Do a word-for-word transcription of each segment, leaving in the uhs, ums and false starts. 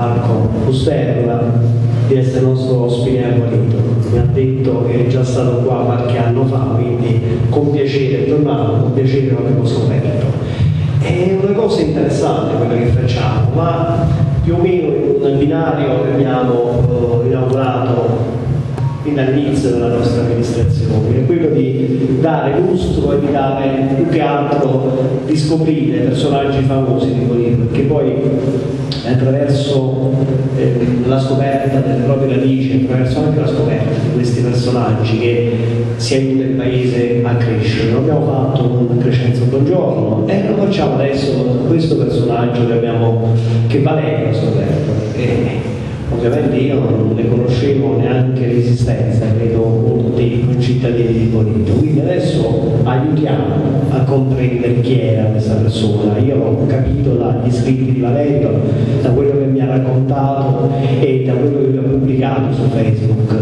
Marco Pusterla di essere nostro ospite a Guarito. Mi ha detto che è già stato qua qualche anno fa, quindi con piacere è tornato, con piacere l'avevo scoperto. È una cosa interessante quella che facciamo, ma più o meno in un binario che abbiamo eh, inaugurato fin dall'inizio della nostra amministrazione, è quello di dare lustro e di dare più che altro di scoprire personaggi famosi di Guarito, perché poi attraverso eh, la scoperta delle proprie radici, attraverso anche la scoperta di questi personaggi che si aiuta il paese a crescere. Lo abbiamo fatto con Crescenzo Buongiorno e lo facciamo adesso con questo personaggio che abbiamo, che Valerio ha scoperto. E, ovviamente io non ne conoscevo neanche l'esistenza, credo molti concittadini di Guarito, quindi adesso aiutiamo a comprendere chi era questa persona. Io ho capito dagli scritti di Valerio, da quello che mi ha raccontato e da quello che lui ha pubblicato su Facebook.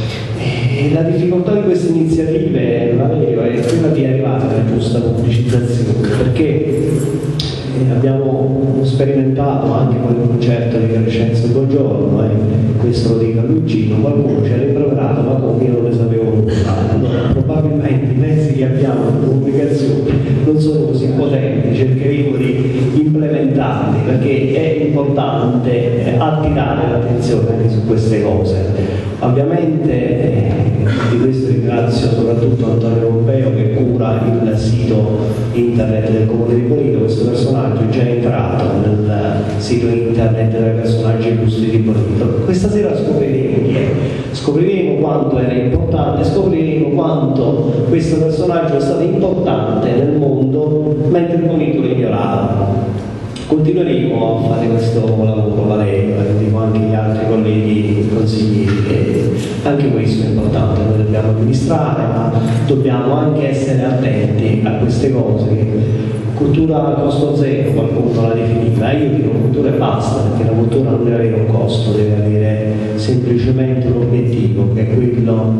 E la difficoltà di queste iniziative, Valerio, è quella di arrivare alla giusta pubblicizzazione, perché abbiamo sperimentato anche con il concerto di Crescenzo Buongiorno, eh, questo lo dico a Luigino, qualcuno ci ha rimproverato, ma come io non ne sapevo nulla. Allora, probabilmente i mezzi che abbiamo per comunicazione non sono così potenti, cercheremo di implementarli perché è importante attirare l'attenzione anche su queste cose. Ovviamente eh, di questo ringrazio soprattutto Antonio Pompeo che cura il sito internet del Comune di Guarito. Questo personaggio è già entrato nel sito internet dei personaggi illustri di Guarito. Questa sera scopriremo chi è, scopriremo quanto era importante, scopriremo quanto questo personaggio è stato importante nel mondo mentre il Guarito lo ignorava. Continueremo a fare questo lavoro, Valerio, e dico anche gli altri colleghi consiglieri, che anche questo è importante, noi dobbiamo amministrare, ma dobbiamo anche essere attenti a queste cose. Cultura a costo zero, qualcuno la definiva, io dico cultura e basta, perché la cultura non deve avere un costo, deve avere semplicemente un obiettivo, che è quello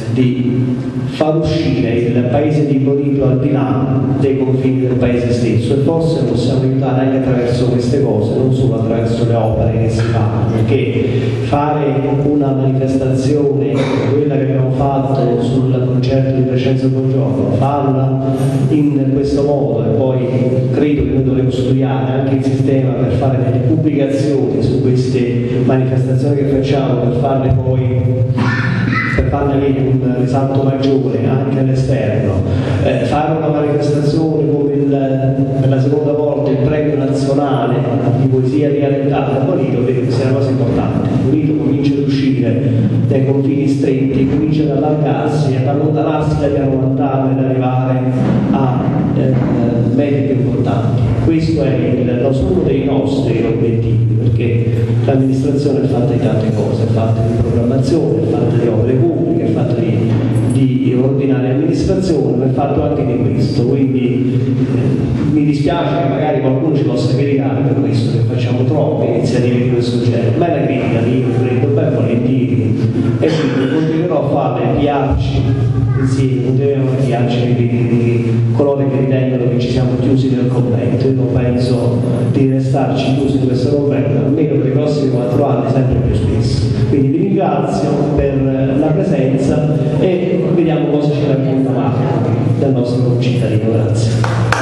di far uscire il paese di Guarito al di là dei confini del paese stesso, e forse possiamo aiutare anche attraverso queste cose, non solo attraverso le opere che si fanno, perché fare una manifestazione, quella che abbiamo fatto sul concerto di Crescenzo Buongiorno, farla in questo modo, e poi credo che noi dovremmo studiare anche il sistema per fare delle pubblicazioni su queste manifestazioni che facciamo, per farle poi per farne avere un risalto maggiore anche all'esterno, eh, fare una manifestazione come il, per la seconda volta il premio nazionale di poesia dialettale a Guarito, vedo che sia una cosa importante. Guarito comincia ad uscire dai confini stretti, comincia ad allargarsi, ad allontanarsi da Piano Montano ed arrivare a eh, mete più importanti. Questo è il, uno dei nostri obiettivi, perché l'amministrazione è fatta di tante cose, è fatta di programmazione, è fatta di opere pubbliche, è fatta di, di ordinaria amministrazione, ma è fatto anche di questo, quindi eh, mi dispiace che magari qualcuno ci possa criticare per questo, che facciamo troppe iniziative di questo genere, ma è la critica che io prendo ben volentieri e quindi continuerò a farle, piarci insieme, continueremo a piarci di coloro che ritengono che ci siamo chiusi nel convento. Io non penso di restarci chiusi in questo convento, almeno per i prossimi quattro anni, sempre più spesso. Quindi vi ringrazio per la presenza e vediamo cosa ci racconta Marco del nostro concittadino. Grazie.